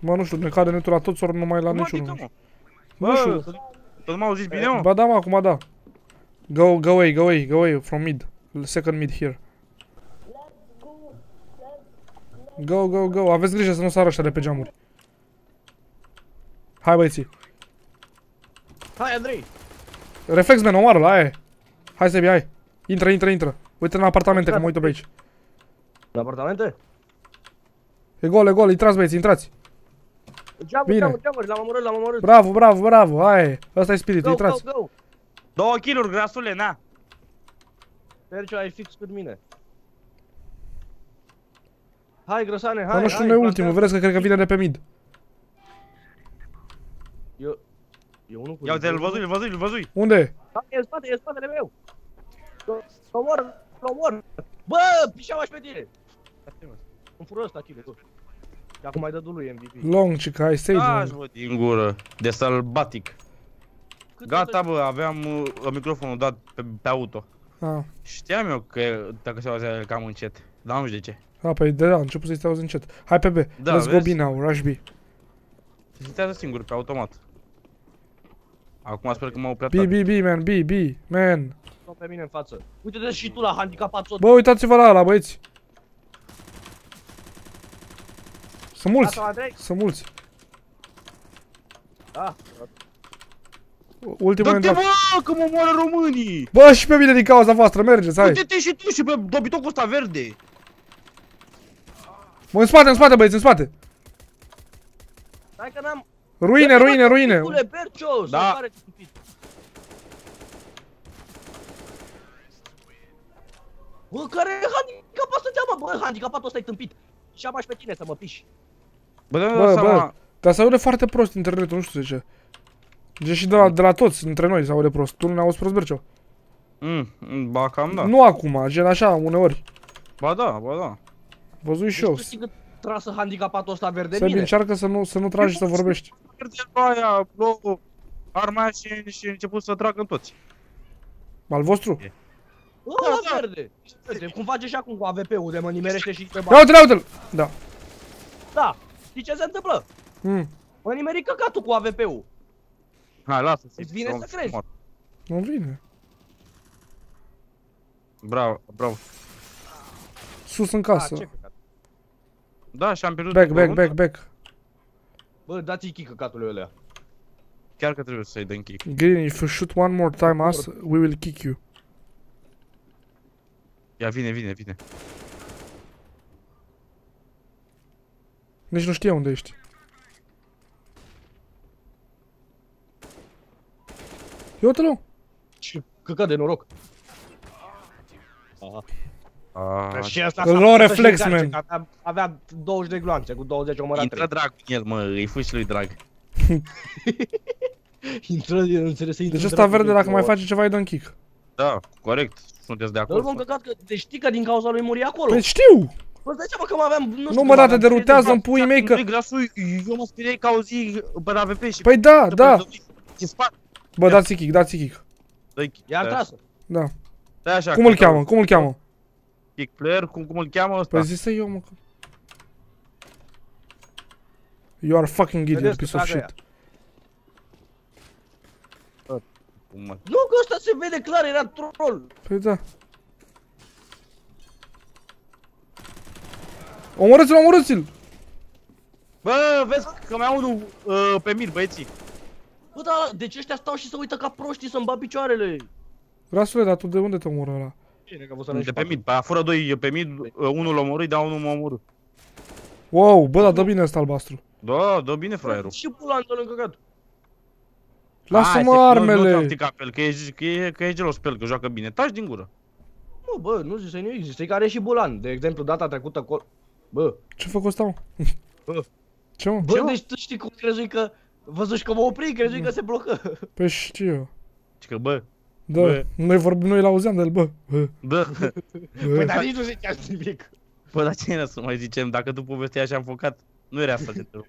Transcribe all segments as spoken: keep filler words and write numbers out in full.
Mă, nu știu, ne cade netul la toți ori numai la niciunul. Nu știu. Tot m-au zis bine, mă? Ba da, mă, acum da. Go, go away, go away, go away from mid. Second mid here. Go, go, go. Aveți grijă să nu sară ăștia de pe geamuri. Hai, băieții. Hai, Andrei. Reflex, man, omoară-l, aia e. Hai, Sebi, hai. Intră, intră, intră. Uite în apartamente, că mă uit pe aici. În apartamente? E gol, e gol, intrați, băieți, intrați. Geamuri, geamuri, geamuri, l-am omorât, l-am omorât. Bravo, bravo, bravo, aia e. Ăsta e spiritul, intrați. Go, go, go. Două kill-uri, grasule, na. Sergio, ai fix cât mine. Hai, grăsane, hai, Dar nu știu unde e ultimul, vedeți că cred că vine de pe mid. Eu... Eu unul cu... Ia uite, îl văzui, îl văzui, îl văzui. Unde e? Da, e în spate, e în spatele meu. L-omor, l-omor. Bă, pișeaua-și pe tine. Îmi fură ăsta, chile, tot. Și acum ai dă lui M V P. Long, cica, hai, stage, Da, man. vă din gură, de sălbatic. Gata, bă, aveam uh, microfonul dat pe, pe auto. Ah. Știam eu că dacă se auzea cam încet, dar nu știu de ce. Ah, păi de la început să-i te auzi încet. Hai pe B, Da, let's go vezi? B now, rush B. Se citează singur, pe automat. Acum sper că m-au prea B, B, B, man, B, B, man. Stau pe mine în față. Uite-te și tu la handicapat tot. Bă, uitați-vă la ăla, băieți. Sunt mulți, Gata, Andrei? sunt mulți. Da. Ultimul Dă-te, intrat. bă, că mă moară românii! Bă, și pe mine din cauza voastră, mergeți, hai. Uite-te și tu și pe dobitocul ăsta verde! Bă, în spate, în spate, băieți, în spate. Hai că n-am... Ruine, ruine, ruine. Bule, Bercio, Da. sau care stupid. Bă, care handicapat stătea, mă? Bă, handicapatul ăsta e tâmpit. Și am pe tine să mă piși. Bă, dă-mi Bă, seama... bă, dar se aude foarte prost internetul, nu știu de ce. Deci și de la, de la toți, dintre noi se aude prost. Tu nu ne auzi prost, Bercio? Mm, ba, cam da. Nu acum, gen așa, uneori. Ba da, ba da. Văzui și eu. Deci tu știi cât trasă handicapatul ăsta verde Sebi, mine? încearcă să nu, să nu tragi și să vorbești. Verde aia, bro, arma aia și, și a început să tragă în toți. Al vostru? Ăla Da, da. verde. Uite, cum face și acum cu A V P-ul de mă nimerește și pe Ia bani. uite-l, ia uite-l! Da. Da. Știi ce se întâmplă? Mm. Mă nimeri căcatul cu A V P-ul. Hai, lasă. Îți vine să crezi. Nu vine. Bravo, bravo. Sus în Ah, casă. ce căcat. Da, și am pierdut. Back, pe back, pământ. back, back. Bă, dați-i kick căcatului ălea. Chiar că trebuie să-i dăm kick. Green, if you shoot one more time us, we will kick you. Ia, vine, vine, vine. Nici nu știe unde ești. Ia uite-l. Și căcat de noroc. Aha. Ah, Și asta Îl s-a luau pus reflex, să-și încarce, man. că Avea, avea douăzeci de gloanțe, cu douăzeci omărat intră trei. drag în el, mă, îi fui și lui drag. Intră, nu înțeles să intră. Deci ăsta verde, dacă mai face ceva, îi dă un kick. Da, corect, sunteți de Dar acord. m-am căcat că, deci știi că din cauza lui muri acolo. Păi știu! Vă dai seama că mă aveam, nu știu Nu cum mă, da, te aveam, derutează treizeci în puii mei că... Băi, grasul, eu mă speriai că auzi pe la V P și... Păi da, da. Ce spate. Bă, dați kick, dați kick. Dă-i kick. de- I-am Stai tras-o. Da. Stai așa. Cum îl că- cheamă? Cum îl cheamă? Kick player, cum, cum îl cheamă ăsta? Păi zise eu, mă. că- You are fucking idiot, Vedeți piece că of trag shit. Cum, mă? Nu, că ăsta se vede clar, era troll. Păi da. Omorâți-l, omorâți-l! Bă, vezi că mai au unul uh, pe mid, băieții. Bă, da, deci ăștia stau și se uită ca proștii să-mi bat picioarele. Rasule, dar tu de unde te omoră ăla? Cine că vă să De pe mid, pe fără doi pe mid, uh, unul l-a omorât, dar unul m-a omorât. Wow, bă, dar dă bine ăsta albastru. Da, dă bine, fraierul. Și pulantul în căcat. Lasă-mă Hai, se- Nu, nu armele! te-am pe el, că e, că e, că e gelos pe el, că joacă bine. Taci din gură. Nu, bă, nu zice nimic, zice că are și bulan. De exemplu, data trecută col... Bă, Ce făcut ăsta, mă? Bă. Ce, mă? bă, deci tu știi cum crezui că... Văzuși că mă opri, crezui că se blocă. Păi știu. Și că, bă, Da, Bă. noi vorbim, noi l-auzeam de el, bă. Bă. da. Păi, dar nici nu zicea nimic. Bă, dar ce era să mai zicem? Dacă tu povesteai așa înfocat, nu era asta de te rog.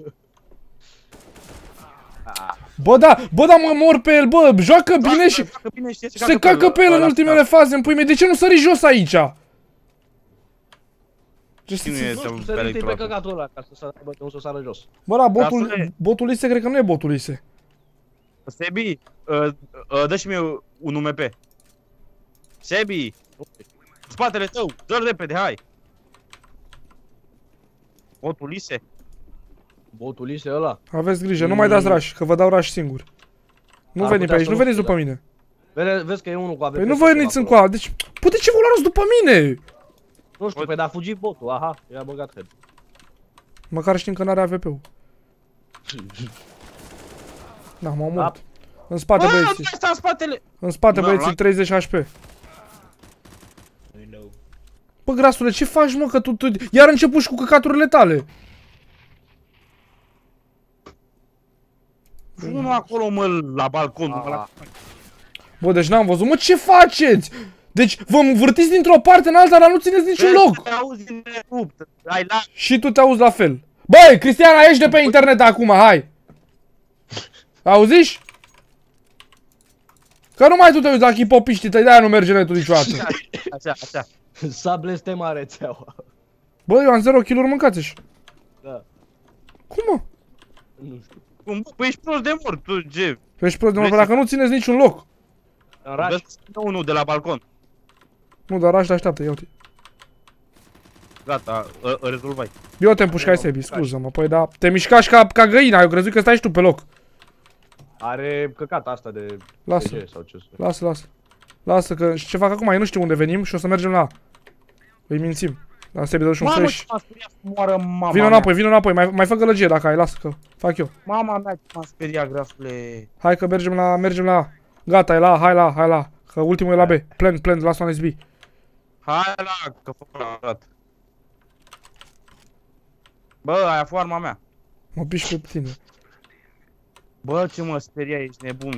Bă, da, bă, da, mă mor pe el, bă, joacă bine și... Joacă bine și Se cacă pe el în ultimele faze, în pui mei, de ce nu sări jos aici? Ce să Cine ți... e Nu să știu, pe să ridică pe electoratul? căcatul ăla ca să sară bătăun să sară jos. Bă, la botul, Casule. botul Lise cred că nu e botul Lise. Sebi, uh, uh, dă și mie un U M P. Sebi, spatele tău, dă-l repede, hai. Botul Lise. Botul Lise ăla. Aveți grijă, nu mai dați rush, că vă dau rush singur. Nu Ar veniți pe putea aici, să nu nu veniți fie, după da. mine. Vede, vezi că e unul cu A V P. Păi nu vă veniți încoa, deci... Bă, de ce vă luați după mine? Nu știu, păi dar a fugit botul, aha, i-a băgat head. Măcar știm că n-are A V P-ul. Da, m-au mort. În spate, Bă, băieții. ăsta în spatele. În spate, Da, băieții, luat. treizeci H P. Bă, grasule, ce faci, mă, că tu, tu... Iar început și cu căcaturile tale. Unul acolo, mă, la balcon. mă, la... Bă, deci n-am văzut. Mă, ce faceți? Deci vă învârtiți dintr-o parte în alta, dar nu țineți niciun Vezi, loc. te auzi din rupt. Hai, la... Și tu te auzi la fel. Băi, Cristiana, ieși de pe internet acum, hai. Auziși? Că numai tu te uiți la hipopiștii tăi, de-aia nu merge netul niciodată. Așa, așa. S-a blestemat rețeaua. Bă, eu am zero kill-uri, mâncați-și. Da, Cum, mă? nu știu. Cum, bă, păi ești prost de mort, tu ce? Tu ești prost de mă, Vrei dacă nu țineți niciun loc. În raș, Vezi unul de la balcon. Nu, dar aș așteaptă, ia uite. Gata, ă- ă, rezolvai. Eu te împușcai, Sebi, scuză-mă, păi da, te mișcași ca, ca găina, eu crezut că stai și tu pe loc. are căcat asta de Lasă. P G sau ce să... Lasă, lasă. Lasă că și ce fac acum, eu nu știu unde venim și o să mergem la A. Îi mințim. La Sebi, dă și un Mamă, flash. ce m-a speriat să moară mama Vino mea. înapoi, vino înapoi, mai, mai fă gălăgie dacă ai, lasă că fac eu. Mama mea ce m-a speriat, grasule. Hai că mergem la, mergem la A. Gata, e la A, hai la A, hai la A. Că ultimul e la B. Plant, plant, last one is B. Hai la, că fă arat. Bă, aia fu arma mea. Mă piși pe tine. Bă, ce mă speria, ești nebun.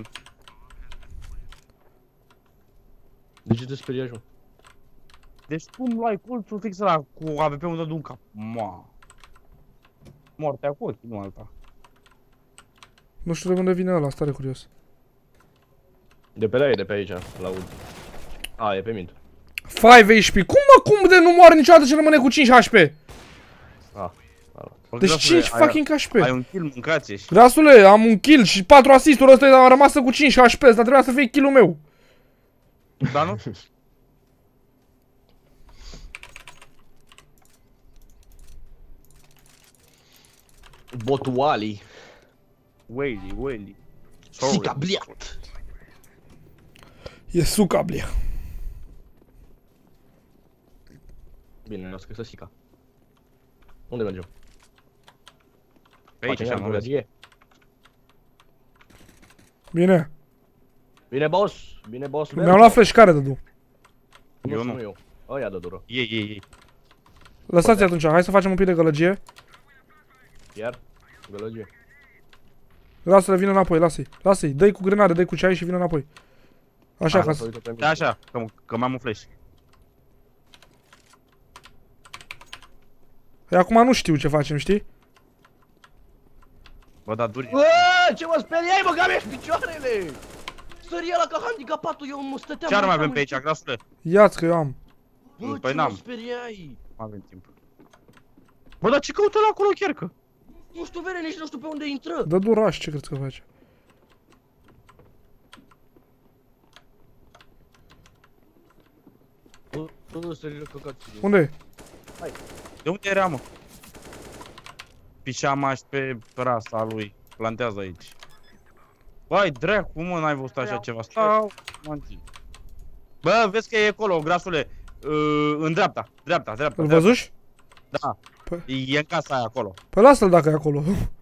De ce te speriași, mă? Deci cum luai colțul fix ăla cu A V P-ul de un cap? Ma. Moartea cu ochii, nu alta. Nu știu de unde vine ăla, stare curios. De pe la e, de pe aici, la aud. A, e pe mid. cinci H P. Cum mă, cum de nu moare niciodată și rămâne cu cinci H P? A, Bă, Deci grasule, cinci ai- fucking H P. Ai un kill, mâncați ești. Grasule, am un kill și patru asisturi, ăsta a rămas cu cinci H P, ăsta trebuia să fie kill-ul meu. Dar nu? Botul Ali. Whaley, Whaley. Sica bliat. E suca, blia. Bine, o scris Sica. Unde mergem? Pe aici, Facem așa, mă vezi. gălăgie? Bine. Bine, boss. Bine, boss. Mi-am luat flash, care dădu? Nu Eu știu, nu. eu. Ăia dă dură. Ei, ei, ei. Lăsați atunci, hai să facem un pic de gălăgie. Iar? Gălăgie. Lasă-le, vină înapoi, lasă-i. Lasă-i, dă-i cu grenade, dă-i cu ceai și vină înapoi. Așa, Hai, ca să să... uită pe mine. Da, așa, că, că m-am un flash. Păi acum nu știu ce facem, știi? Bă, da, duri. Bă, ce mă speriai, mă, că mi-ești picioarele! Săria la ca handicapatul, eu mă stăteam... Ce arme uitam avem pe în aici, timp. grasule? Ia-ți că eu am. Bă, Păi ce n-am. mă speriai! Nu avem timp. Bă, dar ce căută la acolo chiar că? Nu știu, vere, nici nu știu pe unde intră! Dă duraș, ce crezi că face? Bă, bă, sările căcații. Unde e? De unde era, mă? Pișamaș pe rasa lui. Plantează aici. Băi, dracu, mă, n-ai văzut așa ceva. Stau, manti. Bă, vezi că e acolo, grasule. Uh, în dreapta, dreapta, dreapta. Îl dreapta. văzuși? Da. Păi- E în casa aia acolo. Păi lasă-l dacă e acolo.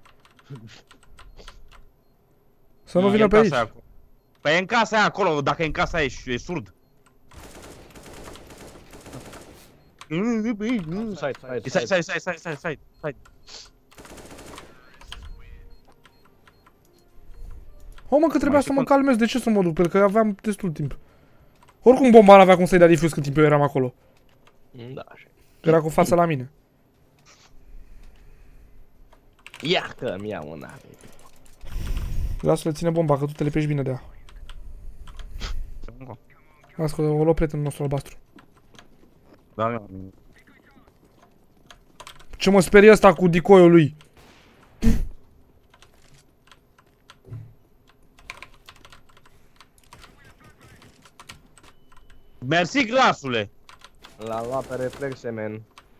Să nu E vină în pe casa aici. aia acolo. Păi e în casa aia acolo, dacă e în casa aia e, e surd. Side, side, Stai, side. stai, stai, stai, stai, stai, stai. O, mă, că trebuia Mai să și mă până- calmez, de ce să mă duc? Pentru că aveam destul timp. Oricum bomba n-avea cum să-i dea difuz cât timp eu eram acolo. Da, așa. Era cu fața la mine. Ia că mi iau una. Lasă-le, ține bomba, că tu te lipești bine de ea. Lasă că o luă prietenul nostru albastru. Da, mi-am. Ce mă sperie ăsta cu decoiul lui. Mersi, glasule! L-am luat pe reflexe, man.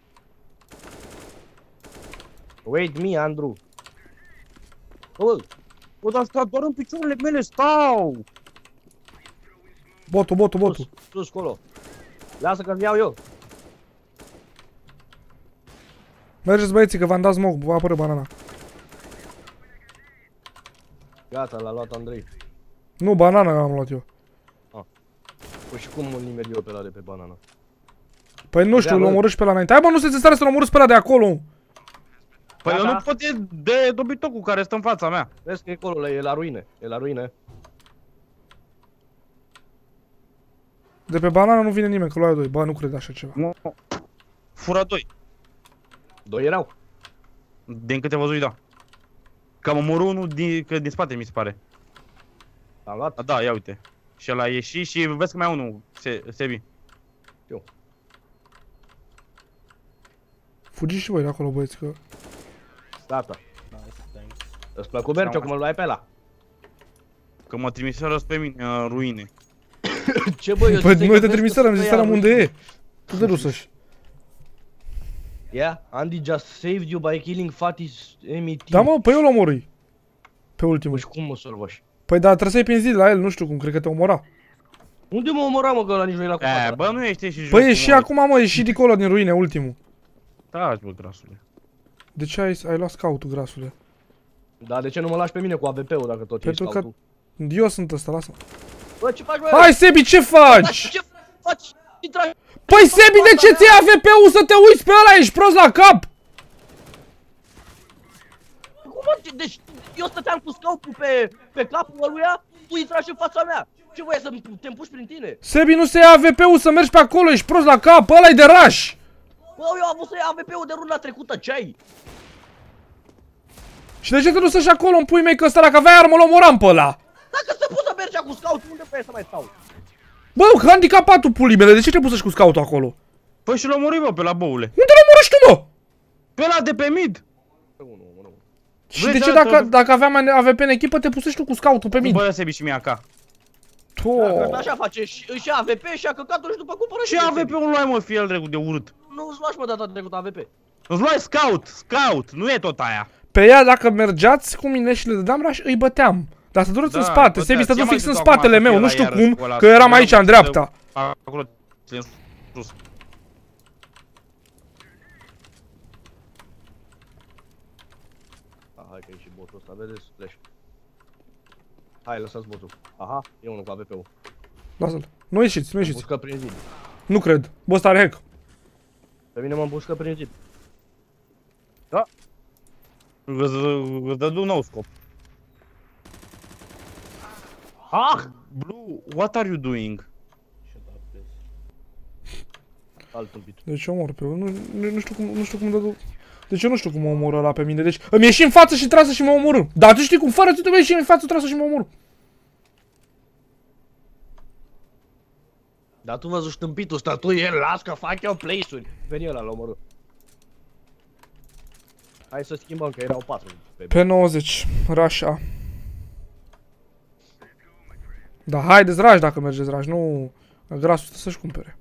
Wait me, Andrew. Bă, Bă, dar stau doar în picioarele mele, stau! Botul, botul, botul. sus, sus, colo. Lasă că-mi iau eu. Mergeți băieții că v-am dat smoke, va apără banana. Gata, l-a luat Andrei. Nu, banana am luat eu. Păi și cum îl nimeri eu pe ăla de pe banana? Păi nu știu, îl omorâ și pe la înainte. Hai bă, nu sunteți în stare să-l omorâți pe ăla de acolo. Păi Gata. eu nu pot de, de dobitocul care stă în fața mea. Vezi că e acolo, e la ruine, e la ruine. De pe banana nu vine nimeni, că luai doi. Bă, nu cred așa ceva. Nu. Fura doi. Doi erau. Din câte văzui, da. Că am omorât unul din, că din spate, mi se pare. L-am luat. A, da, ia uite. Și ăla a ieșit și vezi că mai e unul, se, Sebi. Eu. Fugiți și voi de acolo, băieți, că... Gata. Îți plăcu Bercio cum îl luai pe ăla? Că mă trimiseră pe mine în ruine. Ce bă, eu Păi zic noi că te vezi trimiserăm, că ziceam ia unde e. Tu te rusăși. Yeah, Andy just saved you by killing Fatty's enemy Da team. mă, păi eu l omorâi. Pe ultimul. Păi și cum mă salvași? Păi da, trebuie să-i pinzi la el, nu știu cum, cred că te omora. Unde mă omora mă că ăla nici nu era cu E, fata? bă, nu ești și jos. Păi e și acum, mă, e și dincolo din ruine, ultimul. Da, bă, grasule. De ce ai, ai luat scout-ul, grasule? Da, de ce nu mă lași pe mine cu A V P-ul dacă tot ești Pentru că scoutul? eu sunt ăsta, lasă. Bă, ce faci, bă? Hai, Sebi, ce faci? Ce faci? Intra... Păi, Sebi, de ce ți-ai A V P-ul să te uiți pe ăla? Ești prost la cap? Cum mă? Deci eu stăteam cu scoutul pe, pe capul ăluia, tu intrași în fața mea. Ce voia să te împuși prin tine? Sebi, nu se ia A V P-ul să mergi pe acolo, ești prost la cap, ăla-i de raș. Bă, eu am avut să iau A V P-ul de runda trecută, ce ai? Și de ce te duci și acolo în pui mei că ăsta dacă avea armă, l omoram pe ăla? Dacă se pus să mergea cu scoutul, unde vrei să mai stau? Bă, handicapatul pulii mele, de ce te pus cu scoutul acolo? Păi și l-a omorât, bă, pe la boule. Unde l omorâși tu, mă? Pe la de pe mid. Și Vrei de ce să- dacă, dacă aveam A V P în echipă, te pusești tu cu scoutul pe mine? Bă, Sebi și mie ca. Dacă așa face, și își ia A V P și ia căcatul și după cumpără Ce A V P-ul luai, mă, fie el dregu de urât? Nu îți luași, mă, data trecută A V P. Îți luai scout, scout, nu e tot aia. Pe ea, dacă mergeați cu mine și le dădeam raș, îi băteam. Dar să dureți Da, în spate, băteați. Sebi stătu Ce mai fix în zic tu acum spatele să fie meu, nu la știu iarăși cum, cu ăla? că eram Vreau aici, în să- dreapta. Acolo, în sus. Ah, hai că e și botul ăsta, vedeți? Flash. Hai, lăsați botul. Aha, e unul cu A V P-ul. Lasă-l. Nu ieșiți, nu ieșiți. Împușcă prin zid. Nu cred. Bă, ăsta are hack. Pe mine mă împușcă prin zid. Îți îți dă un nou scop. Ah! Blue, what are you doing? Alt tâmpit. Deci omor pe nu, nu, nu știu cum, nu știu cum dă. Deci eu nu știu cum mă omoră ăla pe mine. Deci îmi ieși în față și trasă și mă omorâ. Dar tu știi cum, fără tu te ieși în față, trasă și mă omorâ. Dar tu văzut tâmpitul ăsta, tu el, las că fac eu place-uri. Veni ăla, l-a omorât. Hai să schimbăm, că erau patru pe Pe nouăzeci, Rasha. Da, haideți Raș dacă mergeți Raș, nu... Grasul stă să-și cumpere.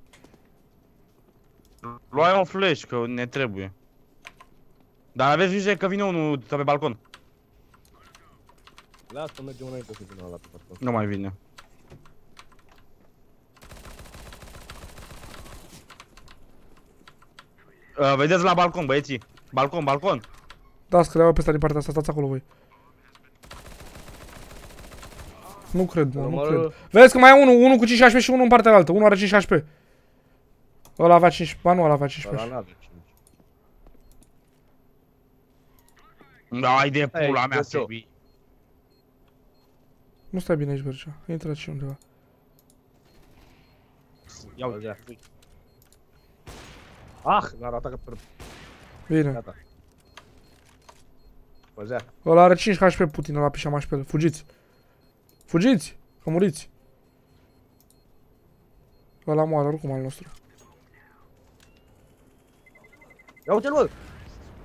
Luai un flash, că ne trebuie. Dar aveți grijă că vine unul pe balcon. Lasă că mergem înainte să vină ăla pe parcon. Nu mai vine. Uh, vedeți la balcon, băieții. Balcon, balcon. Da, scăleau pe ăsta din partea asta, stați acolo voi. Nu cred, mă, nu Numărul- cred. Vezi că mai e unul, unul cu cinci H P și unul în partea altă. Unul are cinci H P. Ăla avea cinci, ba nu, ăla avea cinci Ăla H P. n-avea cinci. Da, ai de Hai, pula mea, eu- Sebi. Nu stai bine aici, Bercea. Intră aici undeva. Ia uite. Ia. Ah, n-a ratat că per... Bine. Gata. Păzea. Ăla are cinci H P Putin, ăla pișa H P. Fugiți. Fugiți, că muriți. Ăla moară oricum al nostru. Ia uite-l, bă!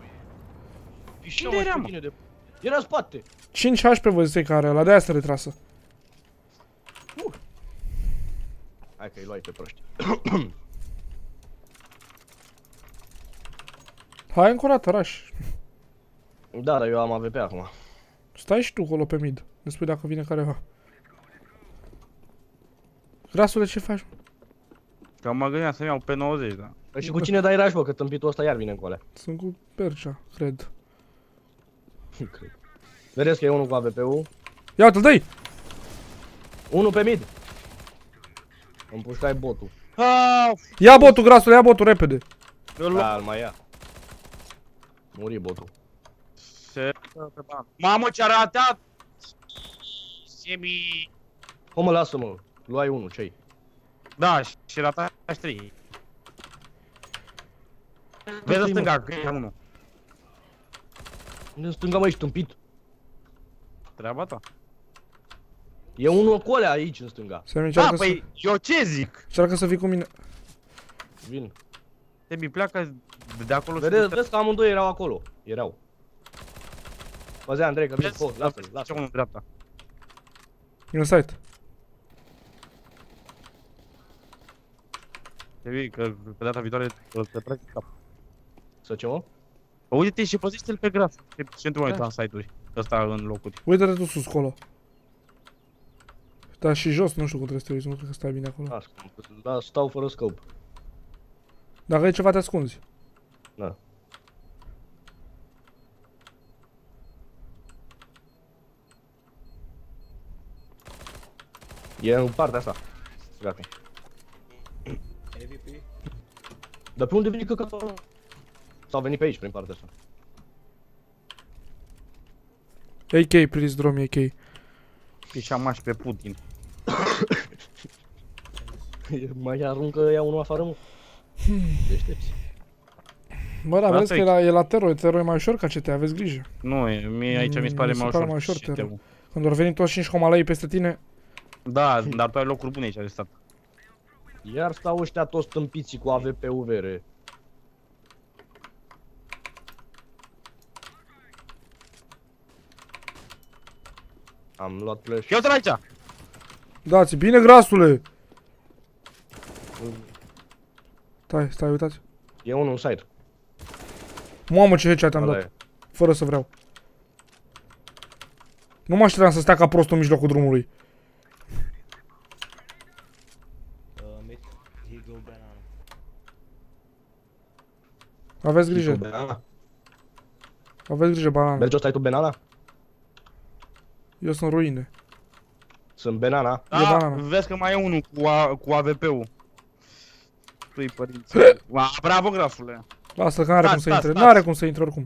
Pișeau Unde era, pe mă? tine de... Era în spate. cinci H P văzusei care ăla, de-aia se retrasă. Hai că îi luai pe proști. Hai încă o dată, Raș. Da, dar eu am A V P acum. Stai și tu acolo pe mid. Ne spui dacă vine careva. Grasule, ce faci? Că mă gândeam să-mi iau pe nouăzeci, da. Păi și cu cine dai raș, bă, că tâmpitul ăsta iar vine încoalea. Sunt cu Percea, cred. Vedeți că e unul cu A V P-ul. Ia uite-l, dă-i! Unul pe mid. Îmi pușcai botul. Ah, Ia botul, Grasule, ia botul, repede. eu Da, îl mai ia. Muri botul. Se... Mamă, ce-a ratat! Semi... Cum mă lasă-mă? Luai unul, ce-i? Da, și rata trei. Vezi în stânga, că e unul. În stânga, mă, ești tâmpit. Treaba ta. E unul cu alea aici, în stânga. Semi, Da, încearcă să... păi, eu ce zic? Încearcă să fii cu mine. Vin. Semi, pleacă de acolo. Vedeți, vezi că amândoi erau acolo. Erau. Păzea, Andrei, că vin. Oh, lasă-l, Ce lasă-l. unul în dreapta. E în site. Semi, că pe data viitoare o să te trec cap. Să ce, mă? Uite-te și păzește-l pe graf. Ce într-un mai în site-uri. Ăsta în locuri. Uite-te tu sus, acolo. Da, și jos, nu știu cum trebuie să te uiți, nu cred că stai bine acolo. Las, da, stau fără scope. Dacă e ceva, te ascunzi. Da. E în partea asta. Gata. Dar pe unde vine căcatul? Sau a venit pe aici, prin partea asta. A K, please, draw me A K. Pișamaș pe Putin. Mai aruncă ea unul afară, mă. Deștepți. Bă, da, Lasă vezi că e aici. la, e la Tero, Tero e mai ușor ca C T, aveți grijă. Nu, e- mie aici mi se pare Mm, mai mi se pare ușor. mai ușor și Tero. te- Când vor veni toți cinci homalai peste tine, Da, dar tu ai locuri bune aici de stat. Iar stau ăștia toți tâmpiții cu A V P-ul vere. Am luat flash. Ia-te-l aici! dați, bine, Grasule! Stai, stai, uitați. E unul în site. Mamă, ce headshot am Ăla dat, e. fără să vreau. Nu mă așteptam să stea ca prostul în mijlocul drumului. Aveți grijă, Banana. aveți grijă, banana. Mergi o stai tu banana? Eu sunt ruine. Sunt banana. E Da, banana. vezi că mai e unul cu, a, cu A V P-ul. Tu-i părinți. Ma, bravo, grafule. Lasă că n-are Stați, cum să stați, intre, stați. n-are cum să intre oricum.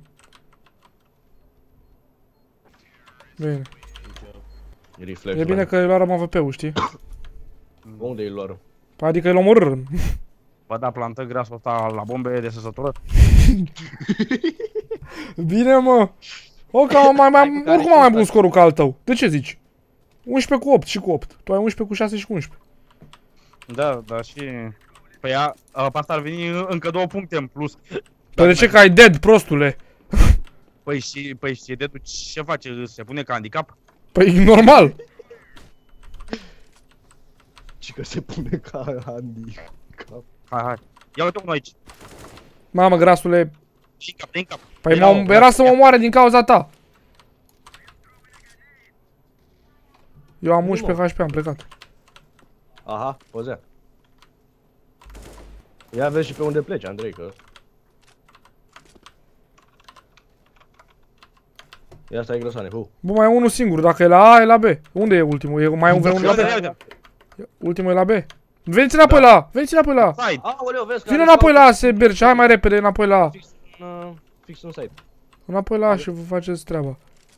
Bine. Reflex. E bine că îi luăm A V P-ul, știi? Unde e lor? Adică îl omorârăm. Bă, da, plantă grasul ăsta la bombe de săsătură. Bine, mă! O, că am mai, mai, oricum am mai bun scorul ca al tău. De ce zici? unsprezece cu opt și cu opt. Tu ai unsprezece cu șase și cu unsprezece. Da, da, și... Păi a, a, pe asta ar veni încă două puncte în plus. Păi de ce că ai dead, prostule? Păi și, păi și de tu ce face? Se pune ca handicap? Păi normal. Și că se pune ca Andy. Hai, hai. Ia uite unul aici. Mamă, Grasule. Din cap, din cap. Păi Era m-am- o- era să mă moare din cauza ta. Eu am unsprezece H P, am plecat. Aha, pozea. Ia vezi și pe unde pleci, Andrei, că... Ia stai grosane, hu. Bă, mai e unul singur, dacă e la A, e la B. Unde e ultimul? E mai e un Da, vreun la B? Uite, uite. Ultimul e la B. Veniți înapoi la A, veniți înapoi la A. Side. Aoleu, vezi că... Vino are înapoi la sau- A, se berce, hai mai repede înapoi la A. Fix în, uh, fix în site. Înapoi la A și vă faceți treaba.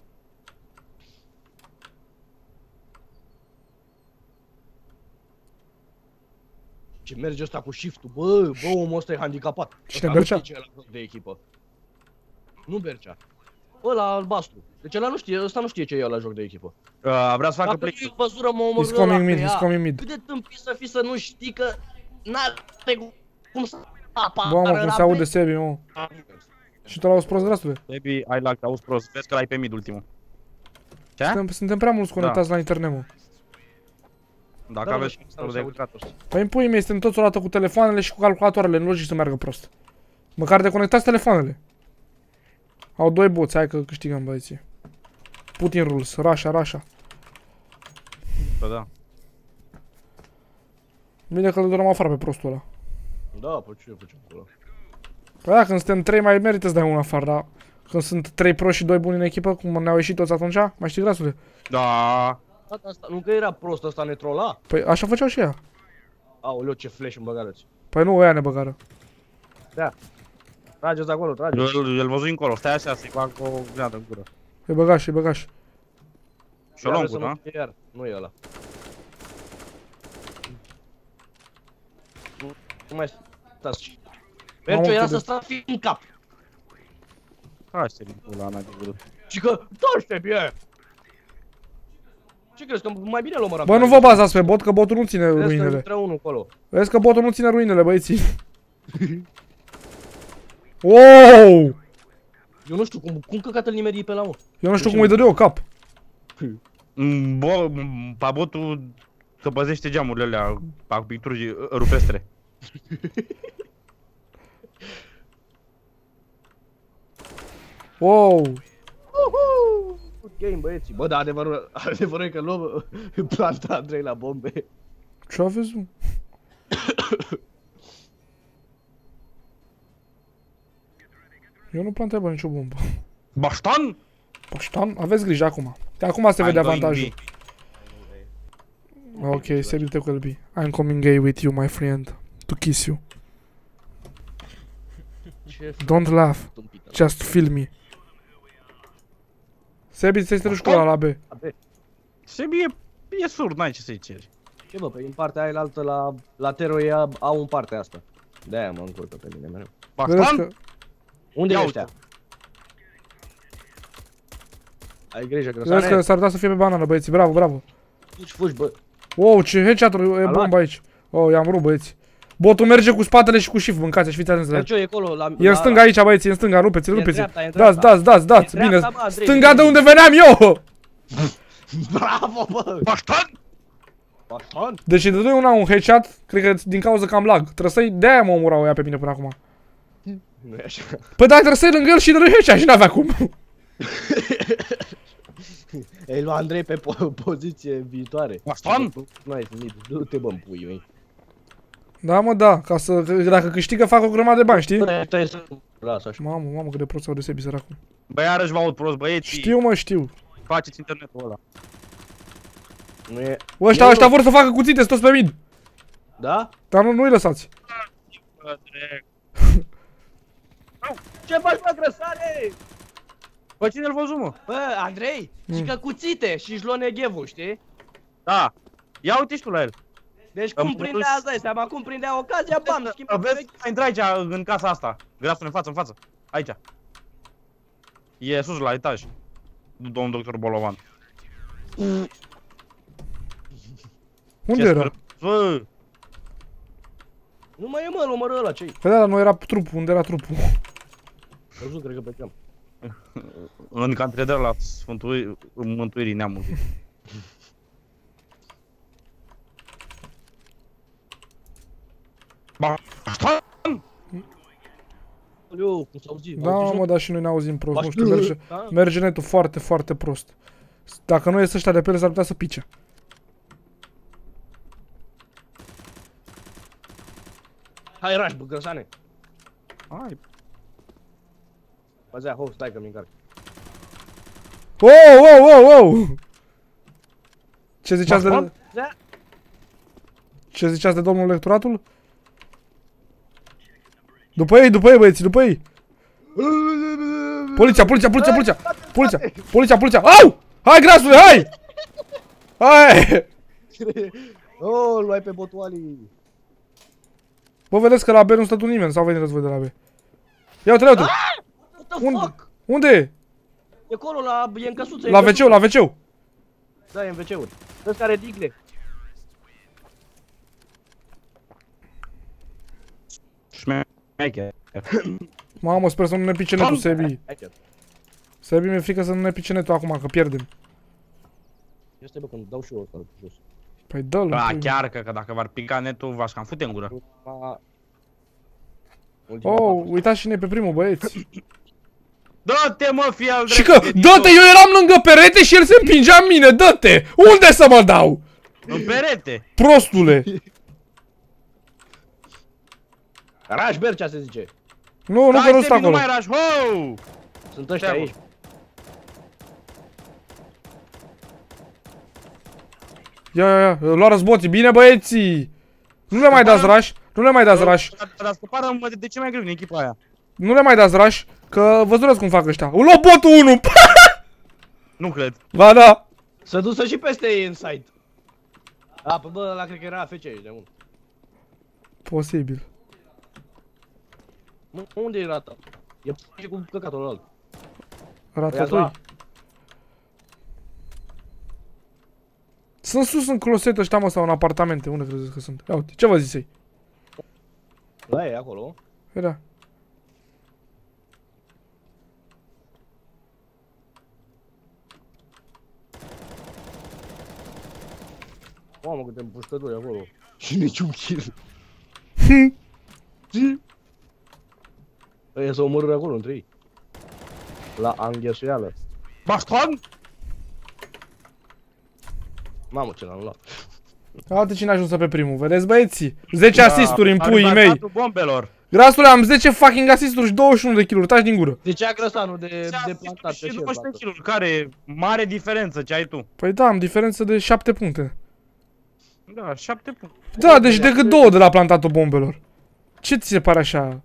Ce merge ăsta cu shift-ul, bă, bă, omul ăsta e handicapat. Cine, Ăsta nu Bercea? știe ce e la joc de echipă. Nu Bercea. Ăla albastru. Deci ăla nu știe, ăsta nu știe ce e la joc de echipă. Uh, vrea să facă Dacă play. nu e văzură, mă omorâ He's ăla coming mid, pe he's ea. coming mid. Cât de tâmpit să fii să nu știi că n-are cum să apară Bă, mă, cum se la aude play. Sebi, mă. Și tu l-auzi prost, grasule? Maybe I like, auzi prost. Vezi că l-ai pe mid ultimul. Ce? Suntem, suntem prea mulți conectați la internet, mă. Dacă Da, aveți mă, sorul de căcatul. Păi în puii mei, suntem toți odată cu telefoanele și cu calculatoarele, nu logic să meargă prost. Măcar deconectați telefoanele. Au doi boți, hai că câștigăm, băieții. Putin rules, rașa, rașa. Bă, da. Bine că îl dăm afară pe prostul ăla. Da, păi ce facem acolo? Păi da, când suntem trei mai merită să dai unul afară, dar când sunt trei pro și doi buni în echipă, cum ne-au ieșit toți atunci, mai știi, grasule? Da. Asta, nu că era prost ăsta, ne trola? Păi așa făceau și ea. Aoleu, ce flash îmi băgarăți. Păi nu, ăia ne băgară. Da. Trageți acolo, trageți. El, el văzui încolo, stai așa să-i fac o grenadă în gură. E băgaș, e băgaș. Și o luăm cu, da? Iar, nu e ăla. Nu, nu mai stați. Merciu era să stai fi în cap. Hai să din pula mea de gură. Și că, da, bine! Ce crezi, că mai bine l-om Bă, nu vă bazați pe bot, că botul nu ține Vezi că ruinele. intră unul acolo. Vezi că botul nu ține ruinele, băieții. Wow! Eu nu știu cum, cum căcat îl nimeri pe la mă. Eu nu știu cum îi dă de eu cap. Mm, Bă, mm, pabotul că păzește geamurile alea, fac picturi rupestre. Wow! Uhu! Good game, băieții. Bă, dar adevărul, adevărul e că luăm planta Andrei la bombe. Ce aveți, mă? Eu nu planteam nicio bombă. Baștan? Paștan? Aveți grijă acum. De acum se vede avantajul. Ok, Sebi te cu L B. I'm coming gay with you, my friend. To kiss you. Don't laugh. Just feel me. Sebi, ți-ai strâns școala la B. Sebi e, e surd, n-ai ce să-i ceri. Ce bă, pe în partea aia altă la, la Tero e, au în partea asta. De-aia mă încurcă pe mine mereu. Vedeți Baștan? că... Unde Ia e uite. ăștia? Ai grijă, Vedeți grăsane. că s-ar putea să fie pe banană, băieții. Bravo, bravo. Fugi, fugi, bă. Wow, ce headshot-uri e bomba aici. Oh, i-am rupt, băieți. Botul merge cu spatele și cu shift, mâncați și fiți atenți la el. Merciu, e acolo, la... E în stânga aici, băieți, e în stânga, rupeți-l, E în rupeți-l. dreapta, e în Dați, dreapta. dați, dați, dați, E bine. dreapta, bă, Andrei, Stânga de bine. unde veneam eu! Bravo, bă! Baștan? Baștan? Deci de doi una un headshot, cred că din cauza că am lag. Trebuie să-i, de-aia mă omurau ea pe mine până acum. Nu e așa. Păi da, trebuie să-i lângă el și de doi headshot și n-avea cum. Ei lua Andrei pe po poziție viitoare. Baștan? Nu ai finit, du-te bă în puii mei. Da, mă, da, ca să, dacă câștigă fac o grămadă de bani, știi? Stai să... Lasă așa. Mamă, mamă, cât de prost s-au de Sebi, săracul. Bă, iarăși vă aud prost, băieții. Știu, mă, știu. Faceți internetul ăla. Nu e... Ăștia, Nu, ăștia nu. vor să facă cuțite, sunt toți pe mid. Da? Dar nu, nu-i lăsați. Bă, drept. Ce faci, bă, grăsare? Bă, cine-l văzut, mă? Bă, Andrei, Mm. și că cuțite și-și luă neghevul, știi? Da. Ia uite și tu la el. Deci Am cum putut prindea, să- îți dai seama, cum prindea ocazia, bam, schimbă Vezi, intra aici, în casa asta. Grasul în față, în față. Aici. E sus, la etaj. Domnul doctor Bolovan. Unde Ce era? sper- Bă, Nu mai e, mă, îl omoră ăla, ce-i? Păi da, dar nu era trupul, unde era trupul? Văzut, cred că pe cam. în catedra la Sfântul Mântuirii Neamului. Baștan? Eu, cum s-a auzit? Da, mă, dar și noi ne auzim prost, nu știu, merge, Da? merge netul foarte, foarte prost. Dacă nu ies ăștia de pe ele, s-ar putea să pice. Hai, raș, bă, grăsane. Hai. Bazea, ho, stai că mi încarc. Wow, wow, wow, wow! Ce ziceați de... Baștan? Da? Ce ziceați de domnul lectoratul? După ei, după ei, băieți, după ei! Poliția, poliția, poliția, poliția! Poliția, poliția, poliția! Au! Hai, grasule, hai! Hai! Oh, îl luai pe botualii. Bă, vedeți că la B nu stă tu nimeni, sau venit război de la B. Ia uite, ia uite! What the Unde? fuck? Unde e? E acolo, la... e în căsuță, e La în ve ce-ul, la ve ce-ul! Da, e în ve ce-uri. Vezi care digle. Șmecher. Mamă, sper să nu ne pice netul, Sebi. Hai chiar. Sebi, mi-e frică să nu ne pice netul acum, că pierdem. Ia stai bă, când dau și eu ăsta jos. Păi dă-l. Da, chiar că, că dacă v-ar pica netul, v-aș cam fute în gură. Ultima... Ultima Oh, patru. uitați cine e pe primul, băieți. Dă-te, mă, fii al Și că, dreptului de dă-te, tot. eu eram lângă perete și el se împingea în mine, dă-te! Unde să mă dau? În perete. Prostule! Raș Bercea se zice. Nu, nu că nu sunt Sebi, nu acolo. mai rași, ho! Sunt ăștia Treabă. aici. Ia, ia, ia, lua războții, bine băieții! Nu le mai dați raș, nu le mai dați raș, Dar scăpară mă, de ce mai greu din echipa aia? nu le mai dați raș, că văzurați cum fac ăștia. O lua botul unu! Nu cred. Ba da! Să dusă și peste ei în site. A, pă bă, ăla cred că era F C de mult. Posibil. Mă, unde e rata? E p***e cu căcatul ăla. Ratatui. Sunt sus în closet ăștia, mă, sau în apartamente, unde credeți că sunt? Ia uite, ce vă zisei? Da, e acolo. Era. Mamă, câte împușcături acolo. Și niciun kill. Ăia s-au omorât acolo între ei. La anghesuială. Baston? Mamă, ce l-am luat. Uite cine a ajuns pe primul, vedeți băieții? zece asisturi în Da, puii mei. arbatul bombelor. Grasule, am zece fucking asisturi și douăzeci și unu de kill-uri, taci din gură. Zicea Grăsanu de, de plantat Și pe ce nouăsprezece kill-uri, care mare diferență ce ai tu. Păi da, am diferență de șapte puncte. Da, șapte puncte. Da, deci decât două de la plantatul bombelor. Ce ți se pare așa?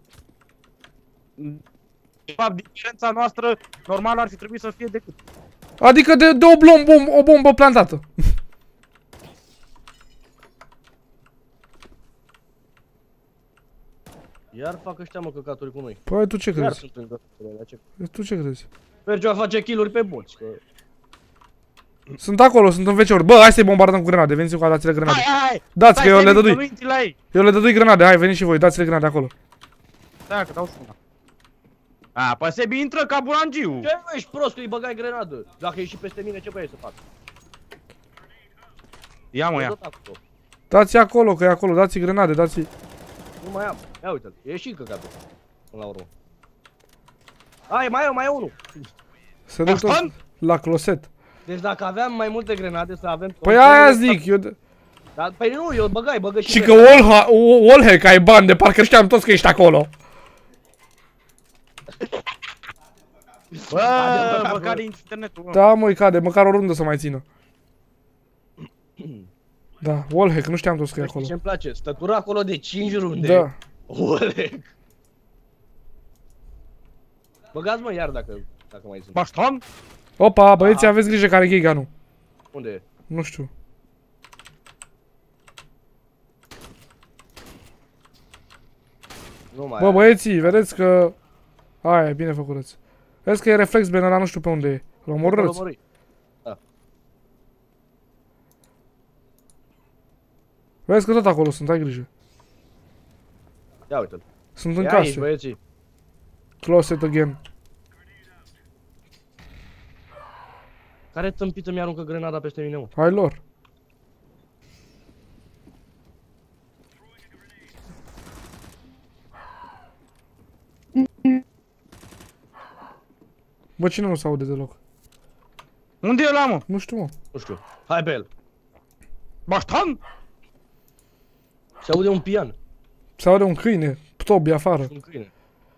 De fapt, diferența noastră normal ar fi trebuit să fie decât. Adică de, de o, blom, bom, o bombă plantată. Iar fac ăștia mă căcaturi cu noi. Păi tu ce Iar crezi? sunt în găsurile alea, ce... Tu ce crezi? Merge a face kill-uri pe boți, că... Sunt acolo, sunt în ve ce-uri. Bă, hai să-i bombardăm cu grenade, veniți cu dați-le grenade. Hai, hai! Dați, că eu le Stai, dădui. nu intri la ei! Eu le dădui grenade, hai, veniți și voi, dați-le grenade acolo. Da, că dau și una. A, păi Sebi intră ca bulangiu. Ce mă, ești prost că îi băgai grenadă? Dacă ești și peste mine, ce băie să fac? Ia mă, ia. Tot acolo. Dați acolo, că e acolo, dați grenade, dați. Nu mai am. Ia uite-l, e și căcatul. Până la urmă. Ai, mai e, mai e unul. Se duc toți Boston? la closet. Deci dacă aveam mai multe grenade să avem... Păi aia zic, eu... de- Dar, păi nu, eu băgai, băgă și... Și că wallhack ai bani, de parcă știam toți că ești acolo. Bă, măcar internetul. Bă. Da, măi, cade, măcar o rundă să mai țină. Da, wallhack, nu știam toți că e acolo. Ce-mi place, stătura acolo de cinci runde. Da. Oleg. Băgați mă iar dacă, dacă mai sunt. Baston? Opa, băieții, aveți grijă care e Giganul. Unde e? Nu știu. Nu mai Bă, are. băieții, vedeți că... Aia, e bine făcută-ți. Vezi că e reflex banner, nu știu pe unde e. L omorâți. omorâi. Vezi că tot acolo sunt, ai grijă. Ia uite-l. Sunt în Ia aici, case. băieții. Closet again. Care tâmpită mi-aruncă grenada peste mine, mă? Hai lor. Bă, cine nu se aude deloc? Unde e ăla, mă? Nu știu, mă. Nu știu. Hai pe el. Baston? Se aude un pian. Se aude un câine, Tobi afară. Un câine.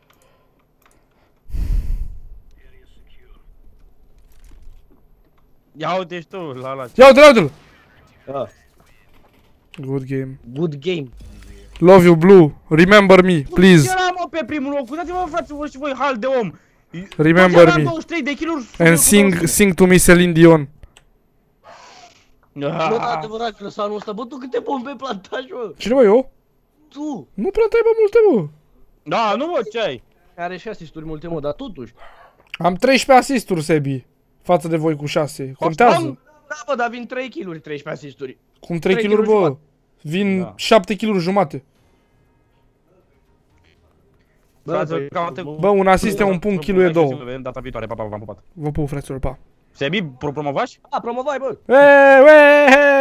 Ia uite și tu la ăla. Ia uite-l, ia uite-l! Ah. Good game. Good game. Love you, Blue. Remember me, please. Era, mă, pe primul loc. Uitați-vă, fraților, și voi hal de om. Remember me. douăzeci și trei de kill-uri. And sing, sing to me Celine Dion. Nu, dar adevărat, Crăsanul ăsta, bă, tu câte bombe plantași, mă? Cine, bă, eu? Tu! Nu plantai, bă, multe, bă. Da, nu, mă, ce ai? Are și asisturi multe, mă, dar totuși. Am treisprezece asisturi, Sebi. Față de voi cu șase. Contează. Da, bă, dar vin trei kill-uri, treisprezece asisturi. Cum trei trei kill-uri, kill-uri bă. Vin Da. șapte kill-uri jumate. Fraților, cam atât. Bă, un asist e un punct, kill-ul e două. Ne vedem data viitoare, pa, pa, v-am pupat. Vă pup, fraților, pa. Sebi, pro- promovași? A, promovai, bă! Eee, eee,